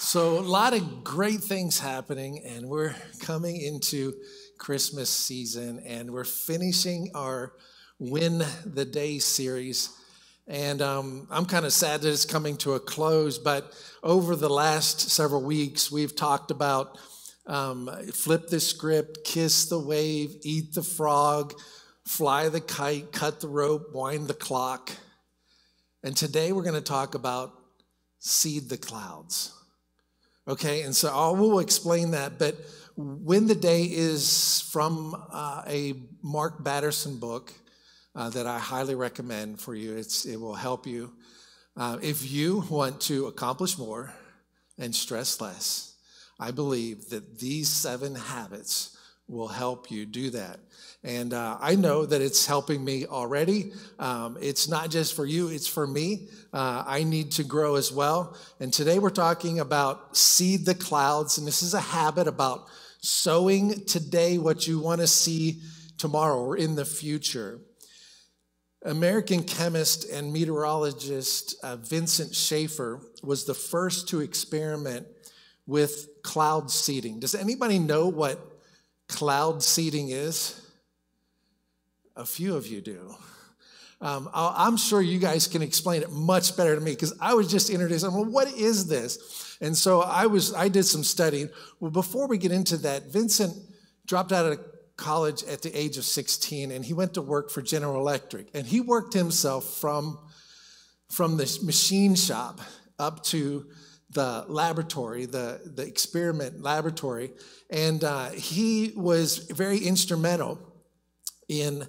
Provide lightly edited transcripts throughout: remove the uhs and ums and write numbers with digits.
So a lot of great things happening, and we're coming into Christmas season, and we're finishing our Win the Day series. And I'm kind of sad that it's coming to a close, but over the last several weeks, we've talked about flip the script, kiss the wave, eat the frog, fly the kite, cut the rope, wind the clock. And today we're going to talk about seed the clouds. Okay, and so I will explain that, but Win the Day is from a Mark Batterson book that I highly recommend for you. It will help you. If you want to accomplish more and stress less, I believe that these 7 habits will help you do that. And I know that it's helping me already. It's not just for you, it's for me. I need to grow as well. And today we're talking about seed the clouds. And this is a habit about sowing today what you want to see tomorrow or in the future. American chemist and meteorologist Vincent Schaefer was the first to experiment with cloud seeding. Does anybody know what cloud seeding is? A few of you do. I'm sure you guys can explain it much better to me because I was just introduced. Well, what is this? And so I did some studying. Well, before we get into that, Vincent dropped out of college at the age of 16, and he went to work for General Electric. And he worked himself from the machine shop up to the laboratory, the experiment laboratory. And he was very instrumental in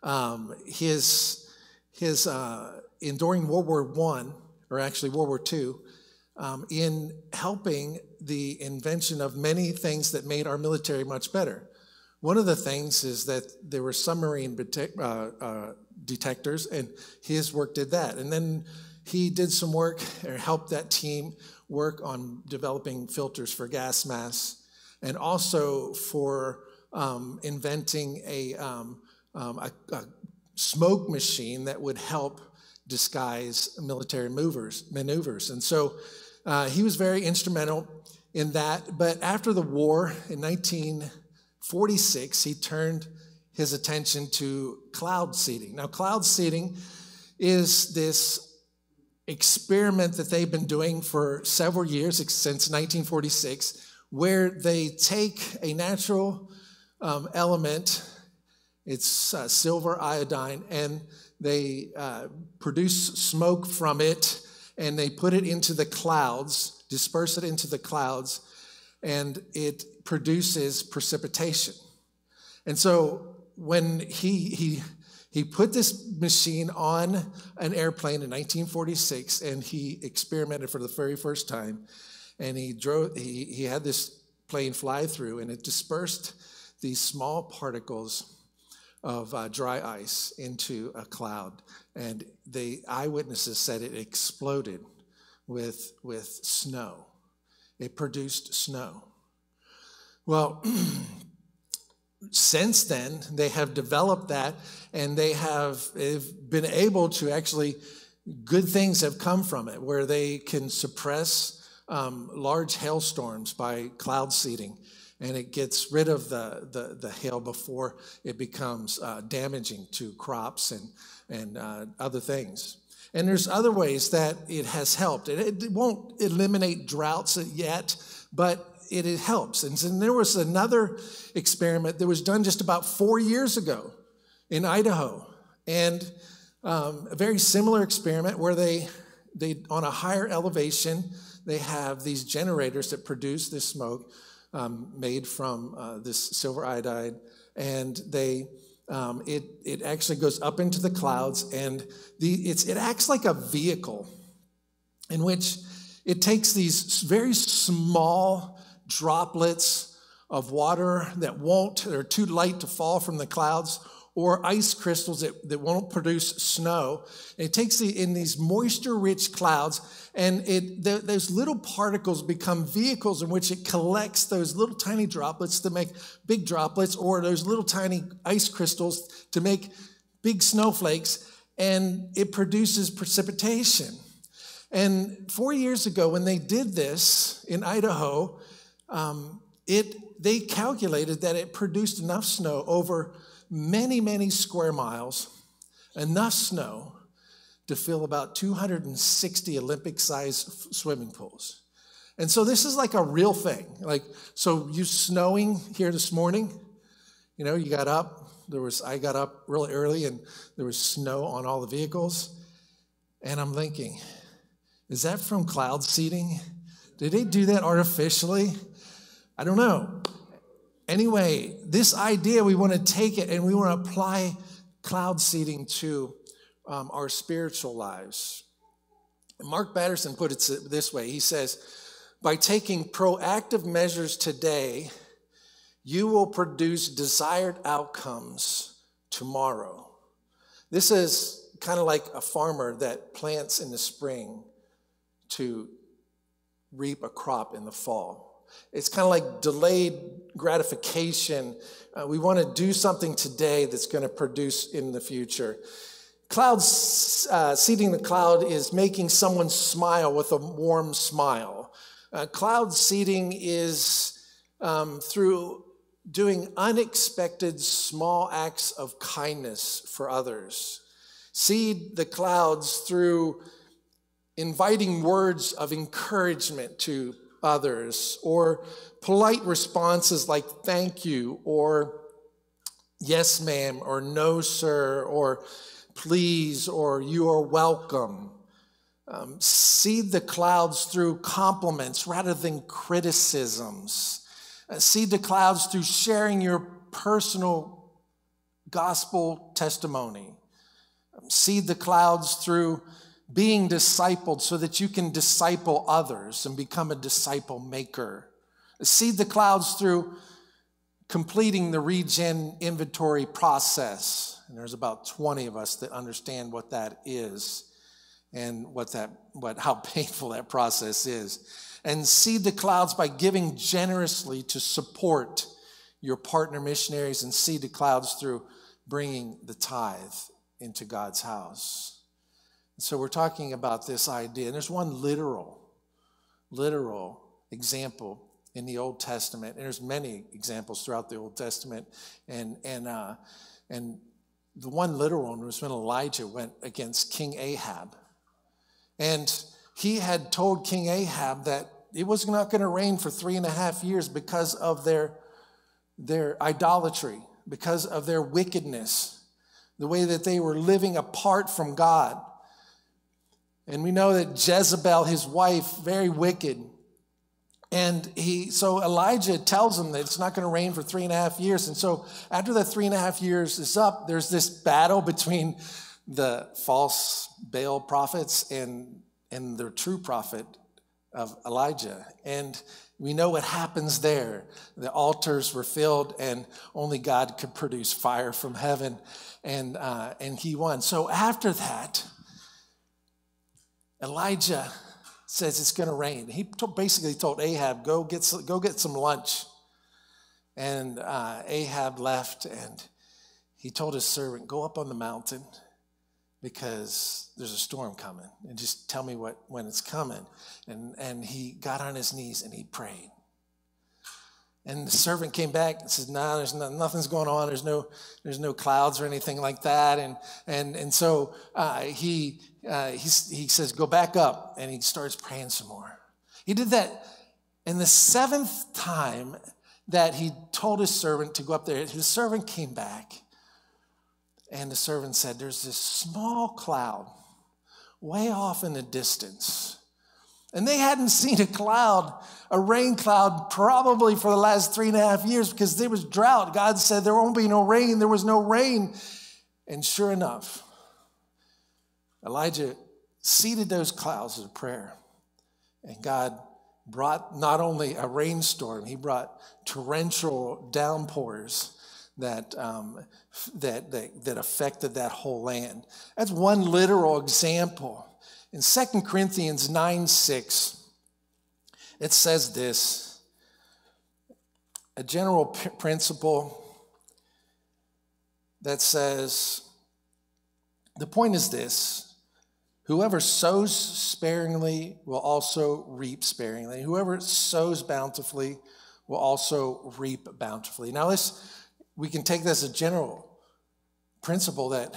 during World War I, or actually World War II, in helping the invention of many things that made our military much better. One of the things is that there were submarine detectors, and his work did that. And then he did some work, or helped that team work on developing filters for gas masks, and also for inventing a smoke machine that would help disguise military maneuvers. And so he was very instrumental in that. But after the war in 1946, he turned his attention to cloud seeding. Now, cloud seeding is this experiment that they've been doing for several years, since 1946, where they take a natural element, it's silver iodine, and they produce smoke from it, and they put it into the clouds, disperse it into the clouds, and it produces precipitation. And so when he put this machine on an airplane in 1946, and he experimented for the very first time, and he had this plane fly through, and it dispersed these small particles of dry ice into a cloud. And the eyewitnesses said it exploded with snow. It produced snow. Well, since then, they have developed that, and they've been able to actually, good things have come from it, where they can suppress large hailstorms by cloud seeding, and it gets rid of the hail before it becomes damaging to crops and other things. And there's other ways that it has helped. It won't eliminate droughts yet, but it helps. And there was another experiment that was done just about 4 years ago in Idaho, and a very similar experiment where they on a higher elevation, they have these generators that produce this smoke made from this silver iodide, and it actually goes up into the clouds, and it acts like a vehicle in which it takes these very small droplets of water that are too light to fall from the clouds, or ice crystals that won't produce snow. And it takes in these moisture-rich clouds, and those little particles become vehicles in which it collects those little tiny droplets to make big droplets, or those little tiny ice crystals to make big snowflakes, and it produces precipitation. And 4 years ago, when they did this in Idaho, they calculated that it produced enough snow over many, many square miles, enough snow to fill about 260 Olympic-sized swimming pools. And so this is like a real thing. Like, so you snowing here this morning, you know, you got up, I got up really early and there was snow on all the vehicles. And I'm thinking, is that from cloud seeding? Did they do that artificially? I don't know. Anyway, this idea, we want to take it and we want to apply cloud seeding to our spiritual lives. Mark Batterson put it this way. He says, by taking proactive measures today, you will produce desired outcomes tomorrow. This is kind of like a farmer that plants in the spring to reap a crop in the fall. It's kind of like delayed gratification. We want to do something today that's going to produce in the future. Seeding the cloud is making someone smile with a warm smile. Cloud seeding is through doing unexpected small acts of kindness for others. Seed the clouds through inviting words of encouragement to others, or polite responses like thank you, or yes ma'am, or no sir, or please, or you are welcome. Seed the clouds through compliments rather than criticisms. Seed the clouds through sharing your personal gospel testimony. Seed the clouds through being discipled so that you can disciple others and become a disciple maker. Seed the clouds through completing the regen inventory process. And there's about 20 of us that understand what that is and how painful that process is. And seed the clouds by giving generously to support your partner missionaries, and seed the clouds through bringing the tithe into God's house. So we're talking about this idea, and there's one literal example in the Old Testament, and there's many examples throughout the Old Testament, and the one literal one was when Elijah went against King Ahab, and he had told King Ahab that it was not going to rain for 3.5 years because of their idolatry, because of their wickedness, the way that they were living apart from God. And we know that Jezebel, his wife, very wicked. And so Elijah tells him that it's not going to rain for 3.5 years. And so after the 3.5 years is up, there's this battle between the false Baal prophets and the true prophet of Elijah. And we know what happens there. The altars were filled and only God could produce fire from heaven. And he won. So after that, Elijah says it's going to rain. He basically told Ahab, go get some lunch. And Ahab left, and he told his servant, go up on the mountain because there's a storm coming, and just tell me when it's coming. And he got on his knees and he prayed. And the servant came back and said, "No, nothing's going on. There's no clouds or anything like that." And so he says, "Go back up," and he starts praying some more. He did that, and the 7th time that he told his servant to go up there, his servant came back, and the servant said, "There's this small cloud way off in the distance." And they hadn't seen a rain cloud, probably for the last 3.5 years, because there was drought. God said there won't be no rain. There was no rain. And sure enough, Elijah seeded those clouds of prayer. And God brought not only a rainstorm, he brought torrential downpours that affected that whole land. That's one literal example. In 2 Corinthians 9:6, it says this, a general principle that says, the point is this: Whoever sows sparingly will also reap sparingly. Whoever sows bountifully will also reap bountifully. Now, we can take this as a general principle that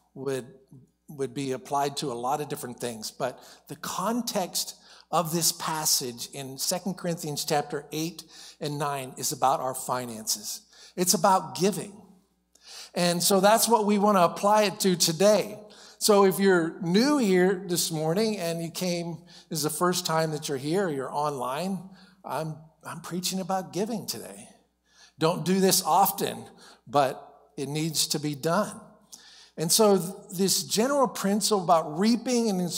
would be applied to a lot of different things, but the context of this passage in 2 Corinthians chapter 8 and 9 is about our finances. It's about giving. And so that's what we want to apply it to today. So if you're new here this morning and this is the first time that you're here or you're online, I'm preaching about giving today. Don't do this often, but it needs to be done. And so this general principle about reaping and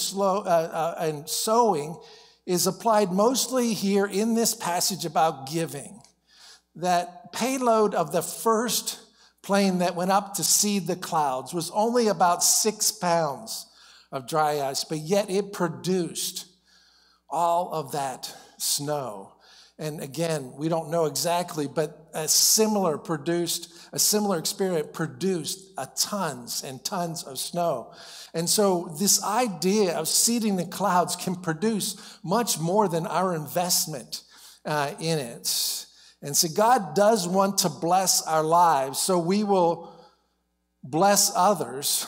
sowing is applied mostly here in this passage about giving. That payload of the first plane that went up to seed the clouds was only about 6 pounds of dry ice, but yet it produced all of that snow. And again, we don't know exactly, but a similar experiment produced tons and tons of snow. And so this idea of seeding the clouds can produce much more than our investment in it. And so God does want to bless our lives, so we will bless others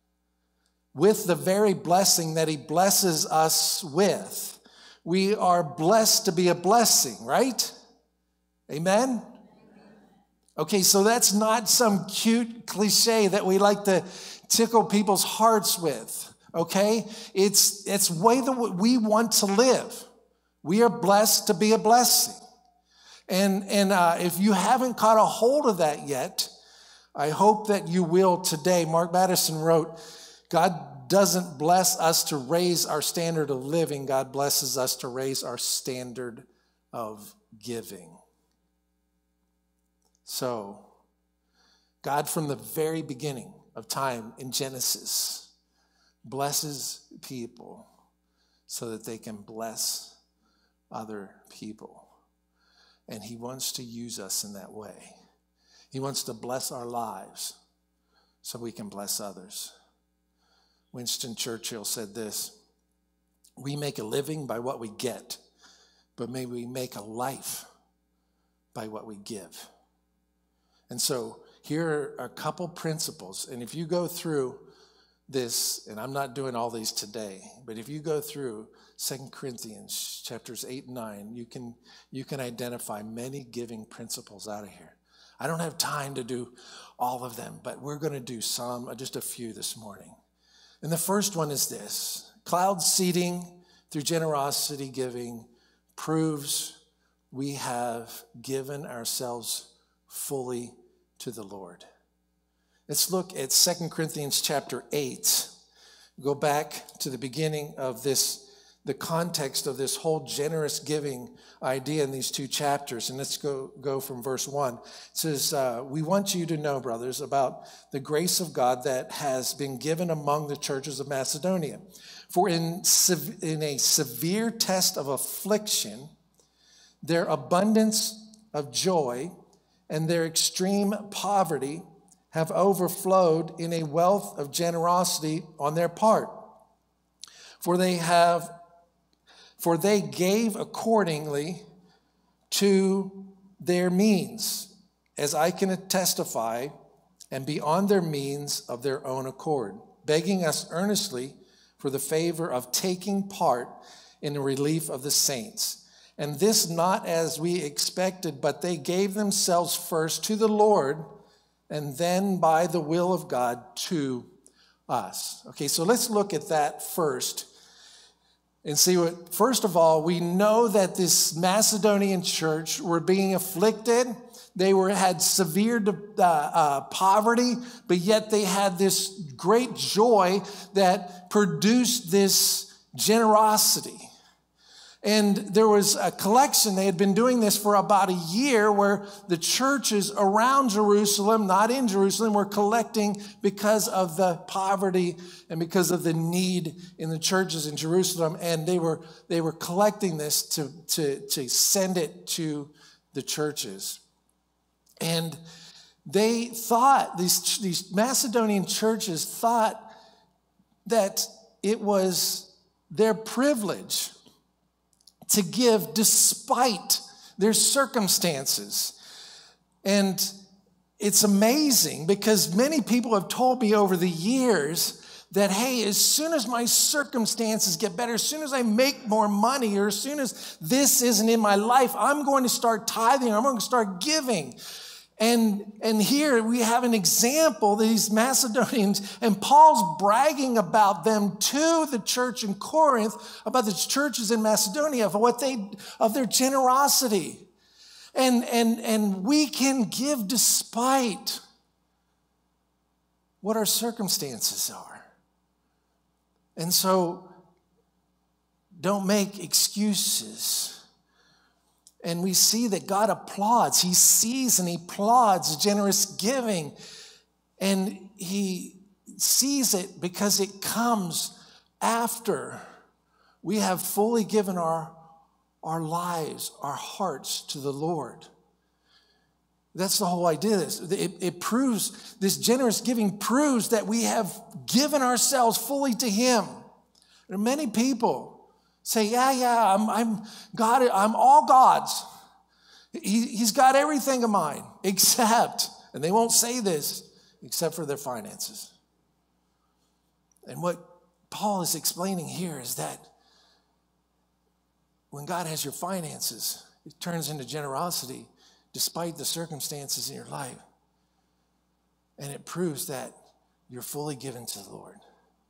with the very blessing that he blesses us with. We are blessed to be a blessing, right? Amen? Okay, so that's not some cute cliche that we like to tickle people's hearts with, okay? It's the way that we want to live. We are blessed to be a blessing. And if you haven't caught a hold of that yet, I hope that you will today. Mark Madison wrote, God doesn't bless us to raise our standard of living. God blesses us to raise our standard of giving. So, God from the very beginning of time in Genesis blesses people so that they can bless other people. And he wants to use us in that way. He wants to bless our lives so we can bless others. Winston Churchill said this: we make a living by what we get, but may we make a life by what we give. And so here are a couple principles. And if you go through this, and I'm not doing all these today, but if you go through 2 Corinthians chapters 8 and 9, you can identify many giving principles out of here. I don't have time to do all of them, but we're going to do just a few this morning. And the first one is this: cloud seeding through generosity giving proves we have given ourselves fully to the Lord. Let's look at 2 Corinthians chapter 8. Go back to the beginning of the context of this whole generous giving idea in these two chapters. And let's go from verse 1. It says, we want you to know, brothers, about the grace of God that has been given among the churches of Macedonia. For in a severe test of affliction, their abundance of joy and their extreme poverty have overflowed in a wealth of generosity on their part. For they gave accordingly to their means, as I can testify, and beyond their means of their own accord, begging us earnestly for the favor of taking part in the relief of the saints. And this not as we expected, but they gave themselves first to the Lord, and then by the will of God to us. Okay, so let's look at that first. And see what, first of all, we know that this Macedonian church were being afflicted. They had severe poverty, but yet they had this great joy that produced this generosity. And there was a collection, they had been doing this for about a year, where the churches around Jerusalem, not in Jerusalem, were collecting because of the poverty and because of the need in the churches in Jerusalem. And they were collecting this to send it to the churches. And they thought, these Macedonian churches thought that it was their privilege to give despite their circumstances. And it's amazing because many people have told me over the years that, hey, as soon as my circumstances get better, as soon as I make more money, or as soon as this isn't in my life, I'm going to start tithing, I'm going to start giving. And here we have an example, these Macedonians, and Paul's bragging about them to the church in Corinth, about the churches in Macedonia, of their generosity. And we can give despite what our circumstances are. And so don't make excuses. And we see that God applauds. He sees and he applauds generous giving. And he sees it because it comes after we have fully given our lives, our hearts to the Lord. That's the whole idea of this. It proves, this generous giving proves that we have given ourselves fully to him. There are many people say, I'm God, I'm all God's. He's got everything of mine, except, and they won't say this, except for their finances. And what Paul is explaining here is that when God has your finances, it turns into generosity despite the circumstances in your life. And it proves that you're fully given to the Lord.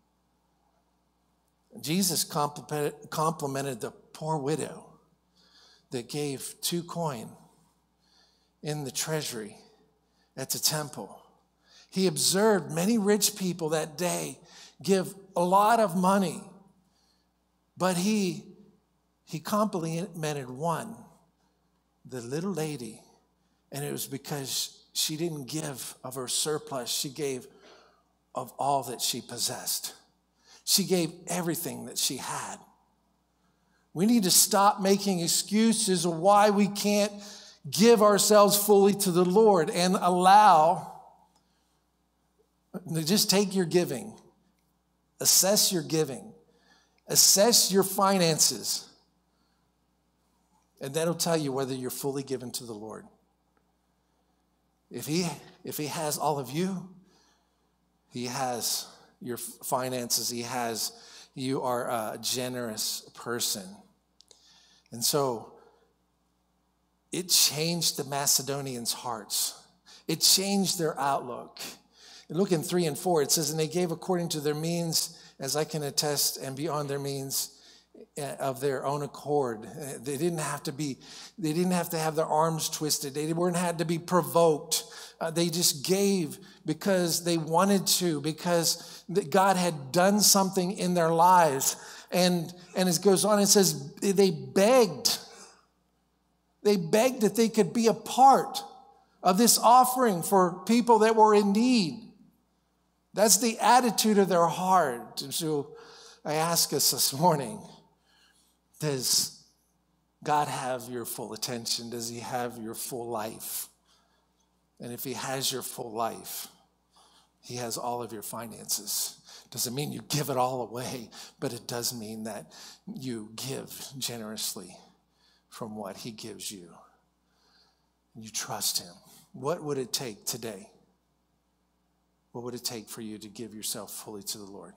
Jesus complimented the poor widow that gave 2 coins in the treasury at the temple. He observed many rich people that day give a lot of money, but he complimented one, the little lady, and it was because she didn't give of her surplus. She gave of all that she possessed. She gave everything that she had. We need to stop making excuses of why we can't give ourselves fully to the Lord and just take your giving, assess your giving, assess your finances, and that'll tell you whether you're fully given to the Lord. If he has all of you, he has your finances, you are a generous person. And so it changed the Macedonians' hearts. It changed their outlook. And look in 3 and 4, it says, and they gave according to their means, as I can attest, and beyond their means of their own accord. They didn't have to have their arms twisted. They weren't had to be provoked. They just gave because they wanted to, because God had done something in their lives. And it goes on, it says they begged. They begged that they could be a part of this offering for people that were in need. That's the attitude of their heart. And so I ask us this morning, does God have your full attention? Does he have your full life? And if he has your full life, he has all of your finances. Doesn't mean you give it all away, but it does mean that you give generously from what he gives you. And you trust him. What would it take today? What would it take for you to give yourself fully to the Lord?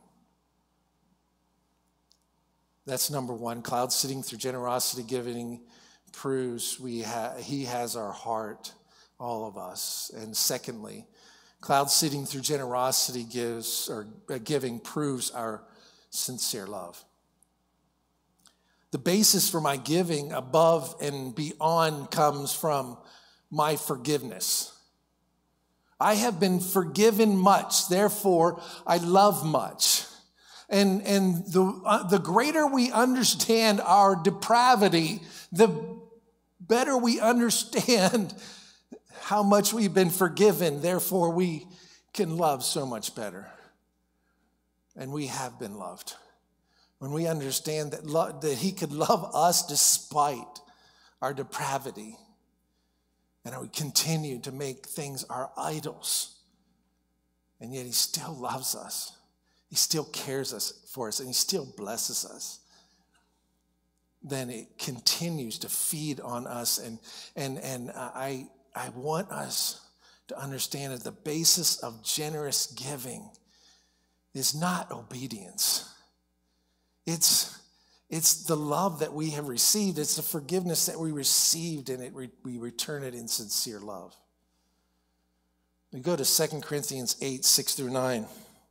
That's number one. Cloud sitting through generosity giving proves he has our heart, all of us. And secondly, cloud sitting through generosity giving proves our sincere love. The basis for my giving above and beyond comes from my forgiveness. I have been forgiven much, therefore I love much. And the greater we understand our depravity, the better we understand how much we've been forgiven. Therefore, we can love so much better. And we have been loved. When we understand that he could love us despite our depravity, and we continue to make things our idols, and yet he still loves us. he still cares for us, and he still blesses us, then it continues to feed on us. And I want us to understand that the basis of generous giving is not obedience. It's the love that we have received. It's the forgiveness that we received, and we return it in sincere love. We go to 2 Corinthians 8, 6 through 9.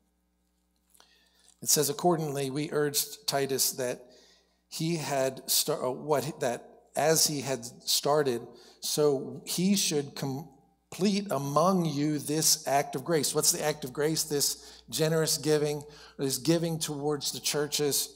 It says, accordingly, we urged Titus that as he had started, so he should complete among you this act of grace. What's the act of grace? This generous giving, this giving towards the churches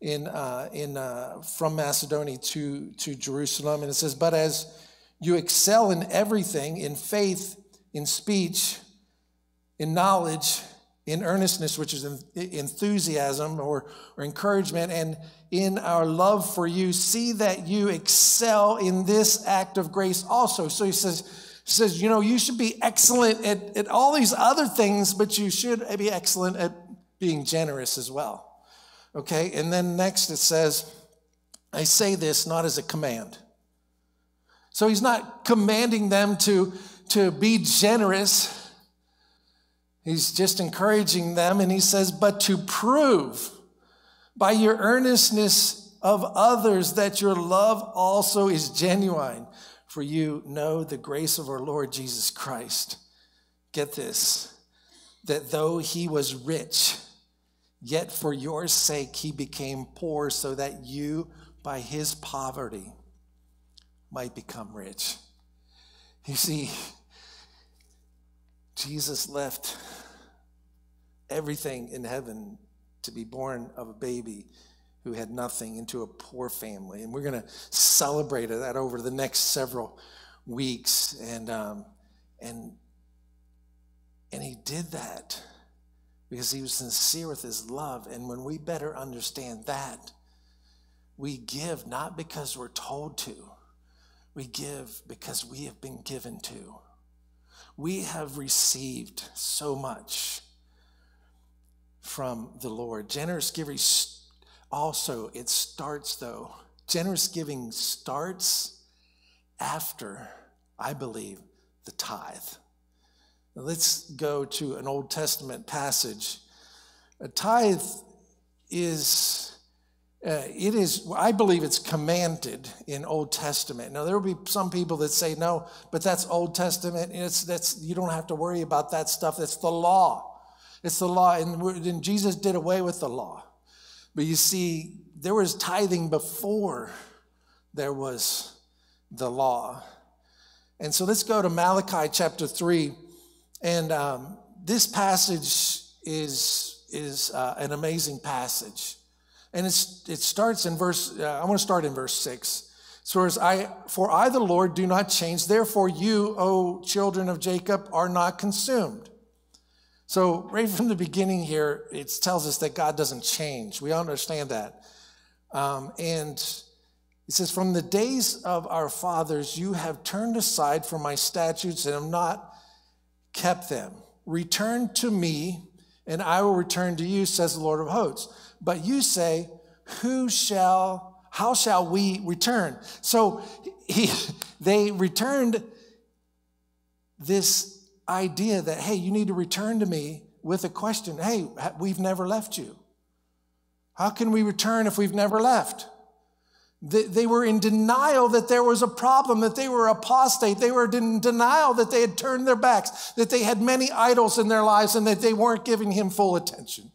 from Macedonia to Jerusalem. And it says, but as you excel in everything, in faith, in speech, in knowledge, in earnestness, which is enthusiasm or encouragement, and in our love for you, see that you excel in this act of grace also. So he says, you should be excellent at all these other things, but you should be excellent at being generous as well. Okay, and then next it says, I say this not as a command. So he's not commanding them to be generous. He's just encouraging them, and he says, but to prove by your earnestness of others that your love also is genuine. For you know the grace of our Lord Jesus Christ. Get this, that though he was rich, yet for your sake he became poor, so that you by his poverty might become rich. You see, Jesus left everything in heaven to be born of a baby who had nothing into a poor family. And we're going to celebrate that over the next several weeks. And he did that because he was sincere with his love. And when we better understand that, we give not because we're told to. We give because we have been given to. We have received so much from the Lord. Generous giving also, generous giving starts after, I believe, the tithe. Now let's go to an Old Testament passage. A tithe I believe it's commanded in Old Testament. Now, there will be some people that say, no, but that's Old Testament. You don't have to worry about that stuff. That's the law. It's the law, and Jesus did away with the law. But you see, there was tithing before there was the law. And so let's go to Malachi chapter 3. And this passage is an amazing passage. And it starts in I want to start in verse 6. So for I, the Lord, do not change. Therefore you, O children of Jacob, are not consumed. So right from the beginning here, it tells us that God doesn't change. We understand that. And it says, from the days of our fathers, you have turned aside from my statutes and have not kept them. Return to me, and I will return to you, says the Lord of hosts. But you say, how shall we return? So they returned this idea that, hey, you need to return to me with a question. Hey, we've never left you. How can we return if we've never left? They were in denial that there was a problem, that they were apostate. They were in denial that they had turned their backs, that they had many idols in their lives, and that they weren't giving him full attention.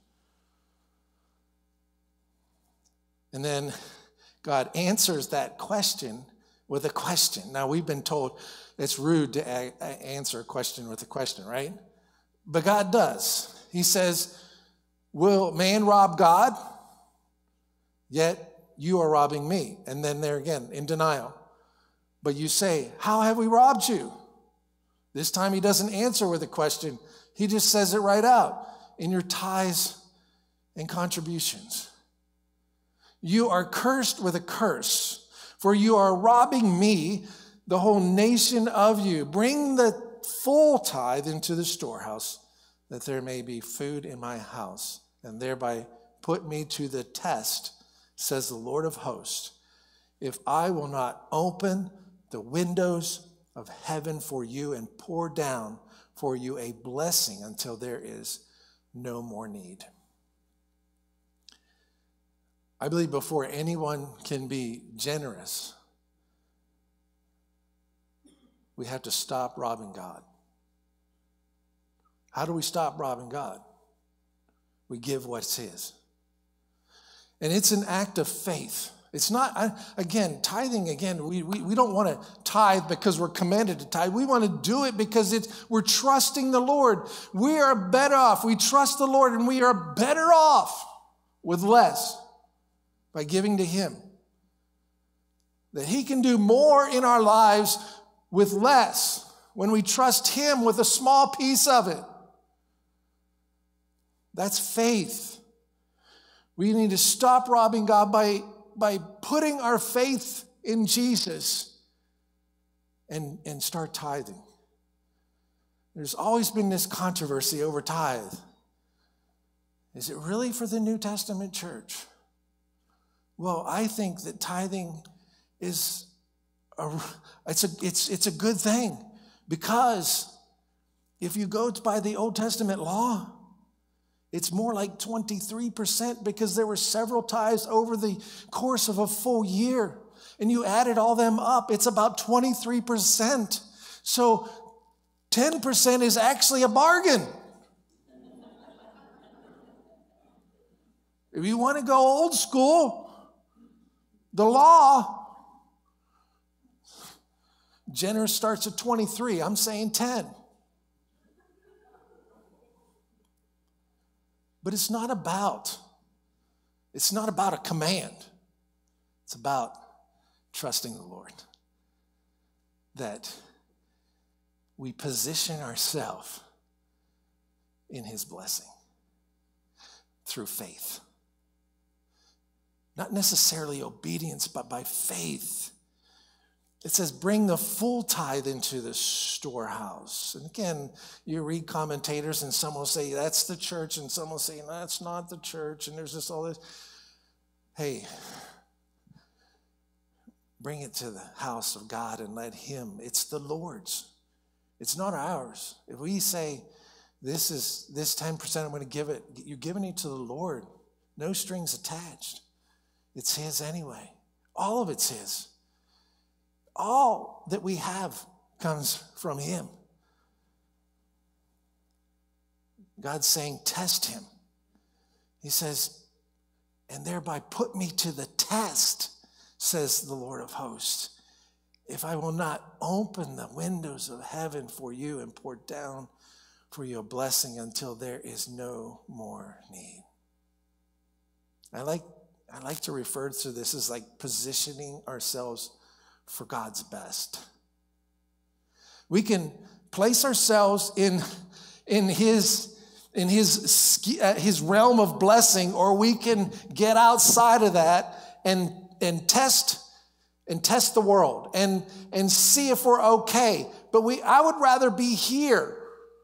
And then God answers that question with a question. Now, we've been told it's rude to answer a question with a question, right? But God does. He says, will man rob God? Yet you are robbing me. And then there again, in denial. But you say, how have we robbed you? This time he doesn't answer with a question. He just says it right out. In your tithes and contributions. You are cursed with a curse, for you are robbing me, the whole nation of you. Bring the full tithe into the storehouse, that there may be food in my house. and thereby put me to the test, says the Lord of hosts, if I will not open the windows of heaven for you and pour down for you a blessing until there is no more need. I believe before anyone can be generous, we have to stop robbing God. How do we stop robbing God? We give what's his. And it's an act of faith. It's not, tithing, we don't want to tithe because we're commanded to tithe. We want to do it because we're trusting the Lord. We are better off. We trust the Lord, and we are better off with less by giving to him. That he can do more in our lives with less when we trust him with a small piece of it. That's faith. We need to stop robbing God by putting our faith in Jesus and start tithing. There's always been this controversy over tithe. Is it really for the New Testament church? Well, I think that tithing is it's a good thing, because if you go by the Old Testament law, it's more like 23%, because there were several tithes over the course of a full year. And you added all them up, it's about 23%. So 10% is actually a bargain. If you want to go old school, the law, generous starts at 23. I'm saying 10. But it's not about a command. It's about trusting the Lord. That we position ourselves in his blessing through faith. Not necessarily obedience, but by faith. It says, bring the full tithe into the storehouse. And again, you read commentators, and some will say, that's the church, and some will say, no, that's not the church, and there's just all this. Hey, bring it to the house of God and let him. It's the Lord's. It's not ours. If we say, this 10% I'm going to give it, you're giving it to the Lord. No strings attached. It's his anyway. All of it's his. All that we have comes from him. God's saying, test him. He says, and thereby put me to the test, says the Lord of hosts, if I will not open the windows of heaven for you and pour down for you a blessing until there is no more need. I like to refer to this as like positioning ourselves for God's best. We can place ourselves in his realm of blessing, or we can get outside of that and test the world and see if we're okay. But I would rather be here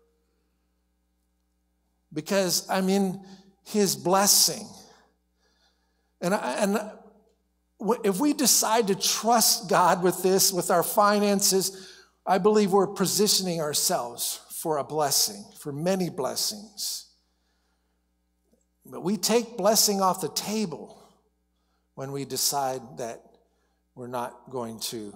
because I'm in his blessing. And if we decide to trust God with this, with our finances, I believe we're positioning ourselves for a blessing, for many blessings. But we take blessing off the table when we decide that we're not going to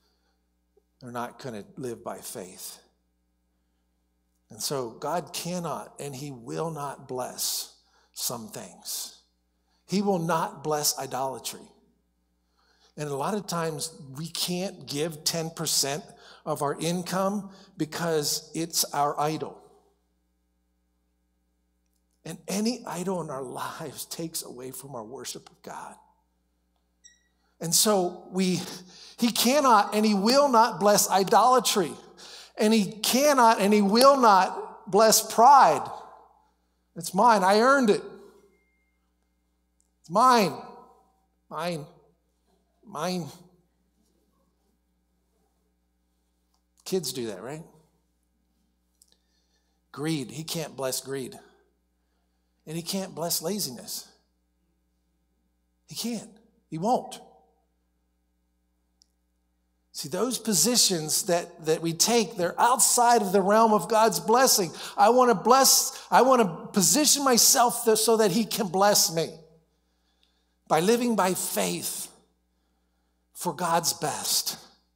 live by faith. And so God cannot and he will not bless some things. He will not bless idolatry. And a lot of times we can't give 10% of our income because it's our idol. And any idol in our lives takes away from our worship of God. And so he cannot and he will not bless idolatry. And he cannot and he will not bless pride. It's mine. I earned it. It's mine. Mine. Kids do that, right? Greed. He can't bless greed. And he can't bless laziness. He can't. He won't. See, those positions that we take, they're outside of the realm of God's blessing. I want to position myself so that he can bless me by living by faith for God's best.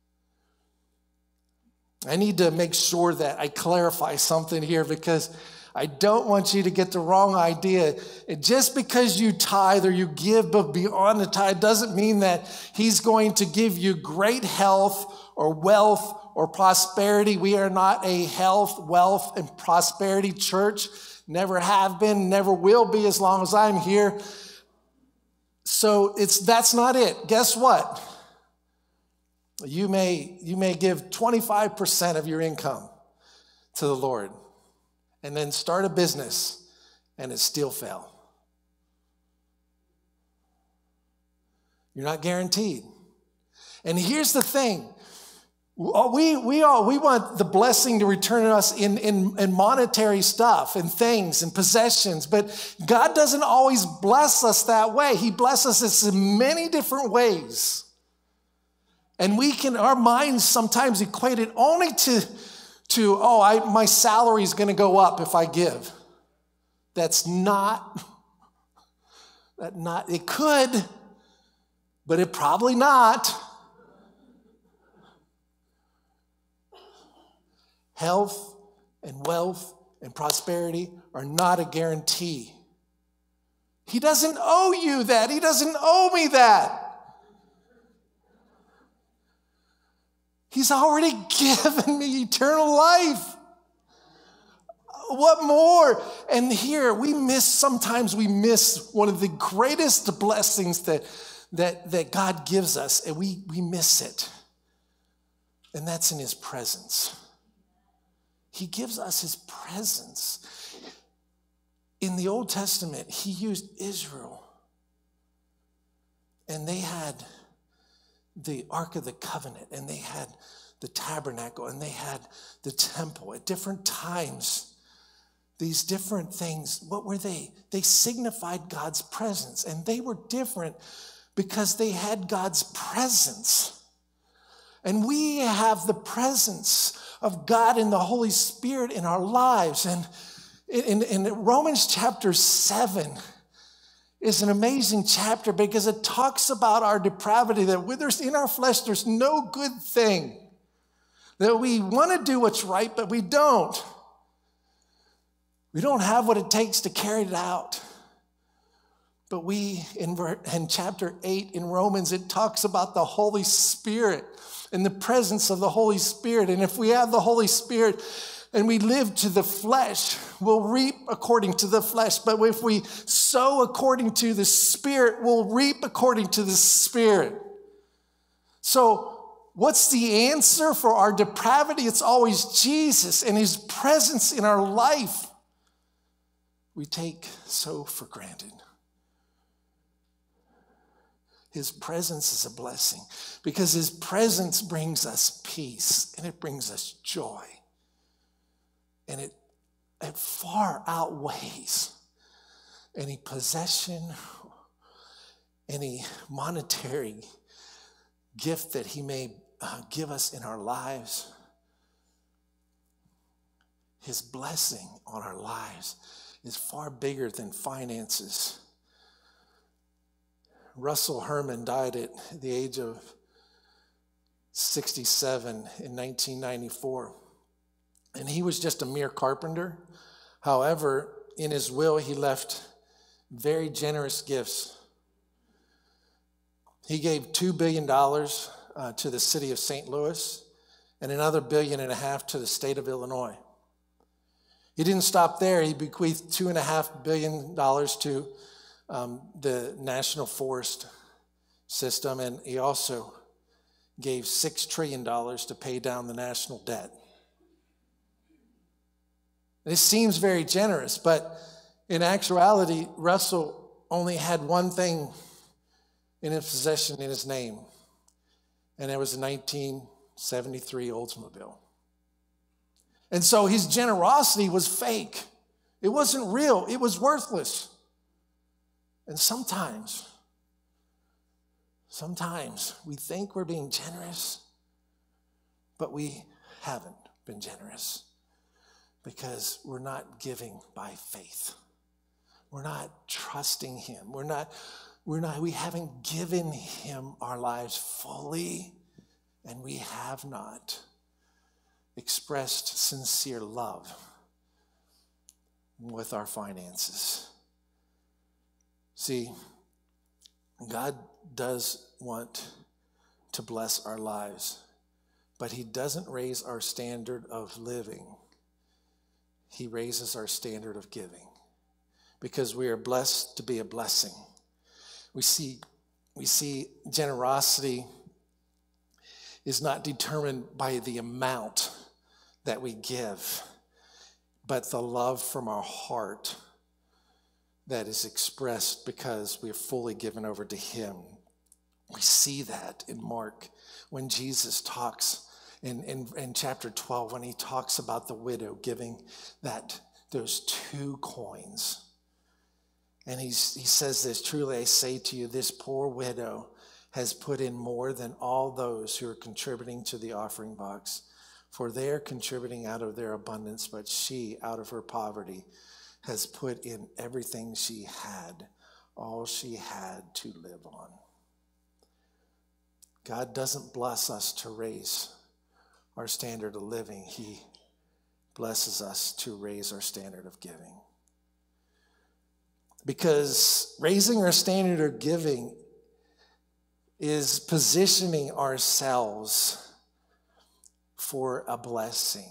I need to make sure that I clarify something here, because I don't want you to get the wrong idea. Just because you tithe or you give but beyond the tithe doesn't mean that he's going to give you great health or wealth or prosperity. We are not a health, wealth, and prosperity church. Never have been, never will be as long as I'm here. So that's not it. Guess what? You may give 25% of your income to the Lord, and then start a business, and it still fail. You're not guaranteed. And here's the thing. We want the blessing to return to us in monetary stuff and things and possessions, but God doesn't always bless us that way. He blesses us in many different ways. And our minds sometimes equate it only to my salary is going to go up if I give. It could, but it probably not. Health and wealth and prosperity are not a guarantee. He doesn't owe you that. He doesn't owe me that. He's already given me eternal life. What more? And here sometimes we miss one of the greatest blessings that God gives us, and we miss it. And that's in his presence. He gives us his presence. In the Old Testament, he used Israel. And they had the Ark of the Covenant, and they had the tabernacle, and they had the temple at different times. These different things, what were they? They signified God's presence, and they were different because they had God's presence. And we have the presence of God and the Holy Spirit in our lives. And in Romans chapter 7, is an amazing chapter because it talks about our depravity, that in our flesh there's no good thing, that we want to do what's right, but we don't. We don't have what it takes to carry it out. But in chapter 8 in Romans, it talks about the Holy Spirit and the presence of the Holy Spirit. And if we have the Holy Spirit and we live to the flesh, we'll reap according to the flesh. But if we sow according to the Spirit, we'll reap according to the Spirit. So what's the answer for our depravity? It's always Jesus and his presence in our life. We take so for granted. His presence is a blessing because his presence brings us peace and it brings us joy. And it far outweighs any possession, any monetary gift that he may give us in our lives. His blessing on our lives is far bigger than finances. Russell Herman died at the age of 67 in 1994. And he was just a mere carpenter. However, in his will, he left very generous gifts. He gave $2 billion to the city of St. Louis and another $1.5 billion to the state of Illinois. He didn't stop there. He bequeathed $2.5 billion to the National Forest System, and he also gave $6 trillion to pay down the national debt. This seems very generous, but in actuality, Russell only had one thing in his possession in his name, and it was a 1973 Oldsmobile. And so his generosity was fake. It wasn't real. It was worthless. And sometimes we think we're being generous, but we haven't been generous because we're not giving by faith. We're not trusting him. We haven't given him our lives fully, and we have not expressed sincere love with our finances. See, God does want to bless our lives, but he doesn't raise our standard of living. He raises our standard of giving because we are blessed to be a blessing. We see generosity is not determined by the amount that we give, but the love from our heart that is expressed because we are fully given over to him. We see that in Mark when Jesus talks in chapter 12, when he talks about the widow giving those 2 coins. And he says this, truly I say to you, this poor widow has put in more than all those who are contributing to the offering box. For they are contributing out of their abundance, but she, out of her poverty, has put in everything she had, all she had to live on. God doesn't bless us to raise our standard of living. He blesses us to raise our standard of giving. Because raising our standard of giving is positioning ourselves for a blessing.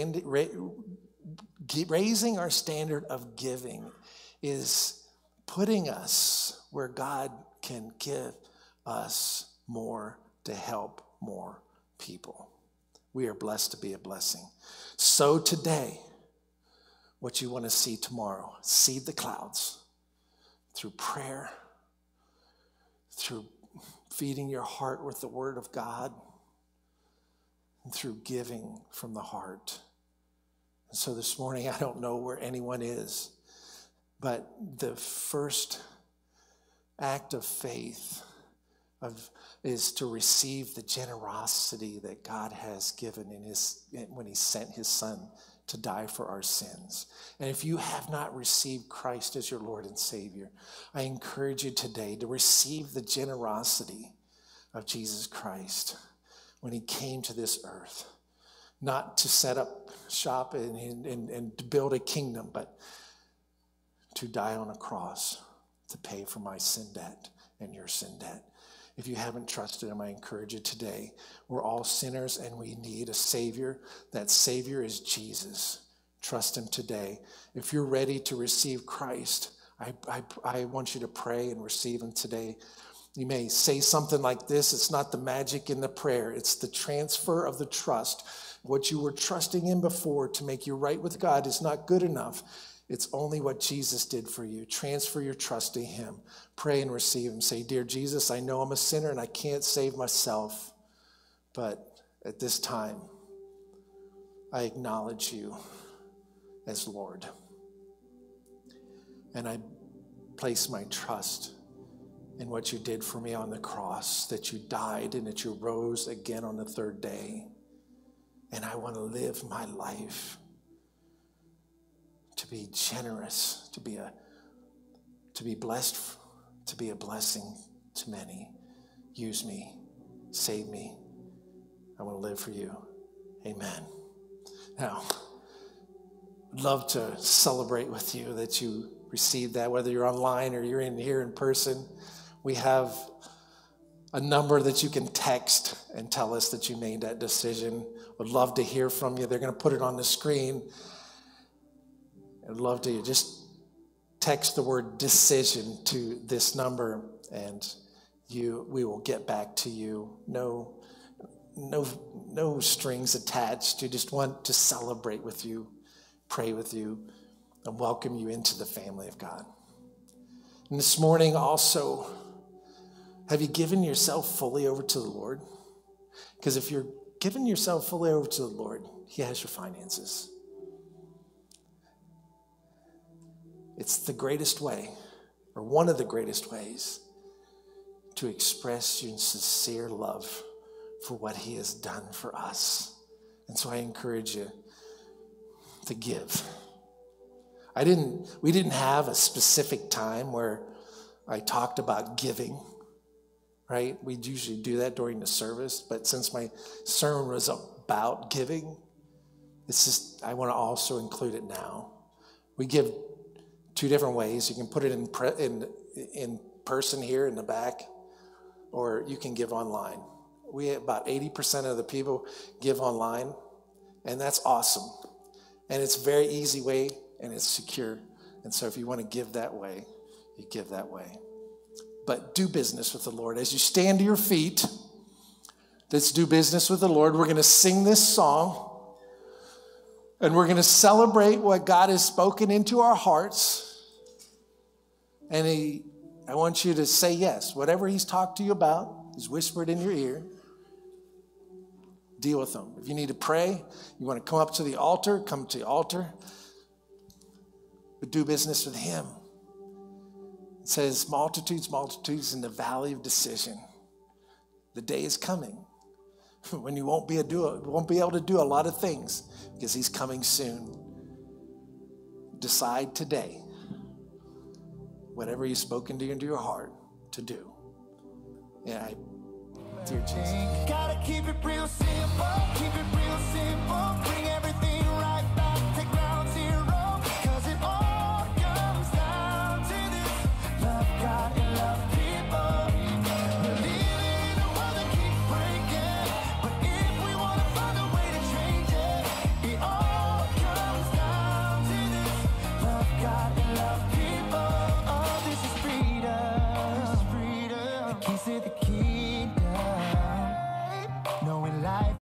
Raising our standard of giving is putting us where God can give us more to help more people. We are blessed to be a blessing. So today, what you want to see tomorrow, seed the clouds through prayer, through feeding your heart with the word of God, and through giving from the heart. And so this morning, I don't know where anyone is, but the first act of faith is to receive the generosity that God has given when he sent his son to die for our sins. And if you have not received Christ as your Lord and Savior, I encourage you today to receive the generosity of Jesus Christ when he came to this earth, not to set up shop and to build a kingdom, but to die on a cross to pay for my sin debt and your sin debt. If you haven't trusted him, I encourage you today. We're all sinners and we need a Savior. That Savior is Jesus. Trust him today. If you're ready to receive Christ, I want you to pray and receive him today. You may say something like this. It's not the magic in the prayer. It's the transfer of the trust. What you were trusting in before to make you right with God is not good enough. It's only what Jesus did for you. Transfer your trust to him. Pray and receive him. Say, dear Jesus, I know I'm a sinner and I can't save myself. But at this time, I acknowledge you as Lord. And I place my trust in what you did for me on the cross, that you died and that you rose again on the 3rd day. And I want to live my life to be generous, to be blessed, to be a blessing to many. Use me, save me. I want to live for you. Amen. Now, I'd love to celebrate with you that you received that, whether you're online or you're in here in person. We have a number that you can text and tell us that you made that decision. Would love to hear from you. They're going to put it on the screen. I'd love to just text the word decision to this number, and we will get back to you. No strings attached. You just want to celebrate with you, pray with you, and welcome you into the family of God. And this morning also, have you given yourself fully over to the Lord? Because if you're giving yourself fully over to the Lord, he has your finances. It's the greatest way, or one of the greatest ways, to express your sincere love for what he has done for us. And so I encourage you to give. We didn't have a specific time where I talked about giving, right? We usually do that during the service, but since my sermon was about giving, I want to also include it now. We give two different ways. You can put it in person here in the back, or you can give online. About 80% of the people give online, and that's awesome. And it's a very easy way, and it's secure. And so if you want to give that way, you give that way. But do business with the Lord. As you stand to your feet, let's do business with the Lord. We're going to sing this song, and we're going to celebrate what God has spoken into our hearts. And I want you to say yes. Whatever he's talked to you about, he's whispered in your ear, deal with them. If you need to pray, you want to come up to the altar, come to the altar. But do business with him. It says, multitudes, multitudes in the valley of decision. The day is coming when you won't be able to do a lot of things because he's coming soon. Decide today, whatever he's spoken to you into your heart to do. Yeah, dear Jesus. Gotta keep it real simple, keep it